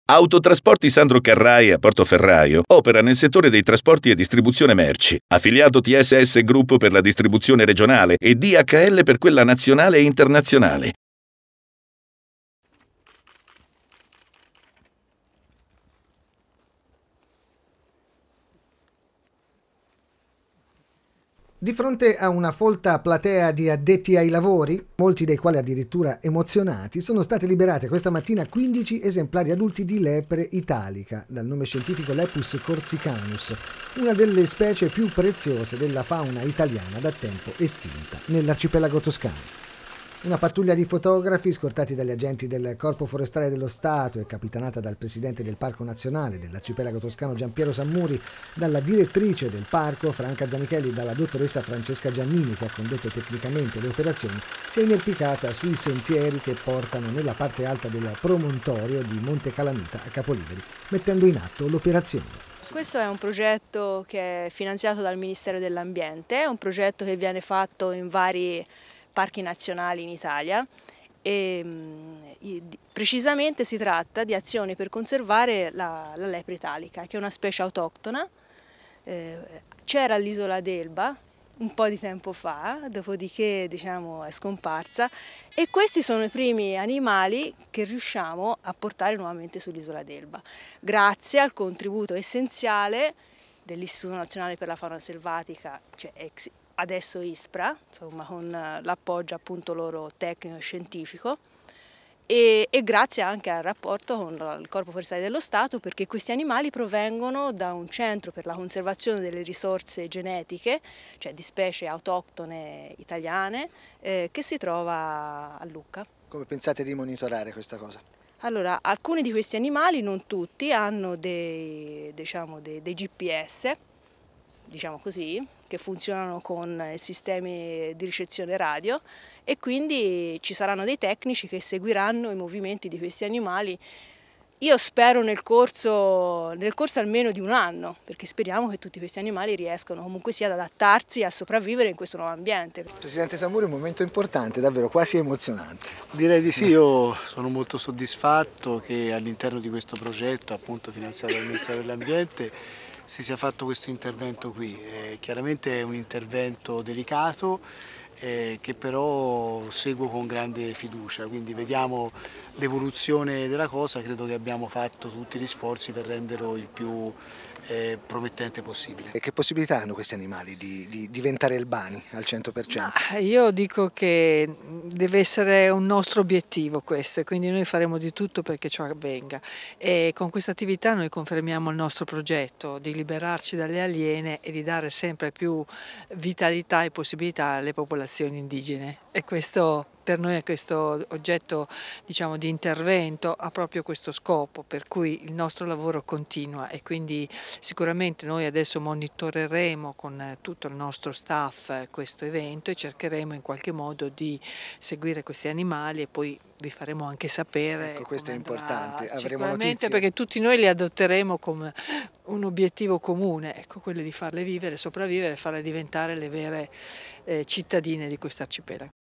Autotrasporti Sandro Carrai a Portoferraio opera nel settore dei trasporti e distribuzione merci, affiliato TSS Group per la distribuzione regionale e DHL per quella nazionale e internazionale. Di fronte a una folta platea di addetti ai lavori, molti dei quali addirittura emozionati, sono state liberate questa mattina 15 esemplari adulti di lepre italica, dal nome scientifico Lepus corsicanus, una delle specie più preziose della fauna italiana da tempo estinta nell'arcipelago toscano. Una pattuglia di fotografi, scortati dagli agenti del Corpo Forestale dello Stato e capitanata dal presidente del Parco Nazionale dell'Arcipelago Toscano Giampiero Sammuri, dalla direttrice del parco Franca Zanichelli e dalla dottoressa Francesca Giannini, che ha condotto tecnicamente le operazioni, si è inerpicata sui sentieri che portano nella parte alta del promontorio di Monte Calamita a Capoliveri, mettendo in atto l'operazione. Questo è un progetto che è finanziato dal Ministero dell'Ambiente, è un progetto che viene fatto in vari parchi nazionali in Italia e precisamente si tratta di azioni per conservare la lepre italica, che è una specie autoctona. C'era all'isola d'Elba un po' di tempo fa, dopodiché è scomparsa, e questi sono i primi animali che riusciamo a portare nuovamente sull'isola d'Elba, grazie al contributo essenziale dell'Istituto Nazionale per la Fauna Selvatica, cioè adesso ISPRA, insomma, con l'appoggio appunto loro tecnico e scientifico, e grazie anche al rapporto con il Corpo Forestale dello Stato, perché questi animali provengono da un centro per la conservazione delle risorse genetiche, cioè di specie autoctone italiane, che si trova a Lucca. Come pensate di monitorare questa cosa? Allora, alcuni di questi animali, non tutti, hanno dei GPS, diciamo così, che funzionano con sistemi di ricezione radio, e quindi ci saranno dei tecnici che seguiranno i movimenti di questi animali. Io spero nel corso almeno di un anno, perché speriamo che tutti questi animali riescano comunque sia ad adattarsi e a sopravvivere in questo nuovo ambiente. Presidente Sammuri, un momento importante, davvero quasi emozionante. Direi di sì, io sono molto soddisfatto che all'interno di questo progetto, appunto finanziato dal Ministero dell'Ambiente, si sia fatto questo intervento qui. Chiaramente è un intervento delicato, che però seguo con grande fiducia, quindi vediamo l'evoluzione della cosa. Credo che abbiamo fatto tutti gli sforzi per renderlo il più promettente possibile. E che possibilità hanno questi animali di diventare albani al 100%? Io dico che deve essere un nostro obiettivo questo, e quindi noi faremo di tutto perché ciò avvenga, e con questa attività noi confermiamo il nostro progetto di liberarci dalle aliene e di dare sempre più vitalità e possibilità alle popolazioni indigene, e questo per noi questo oggetto, diciamo, di intervento ha proprio questo scopo, per cui il nostro lavoro continua, e quindi sicuramente noi adesso monitoreremo con tutto il nostro staff questo evento e cercheremo in qualche modo di seguire questi animali, e poi vi faremo anche sapere. Ecco, questo è importante, avremo sicuramente notizie. Perché tutti noi li adotteremo come un obiettivo comune, ecco, quello di farle vivere, sopravvivere e farle diventare le vere cittadine di questo arcipelago.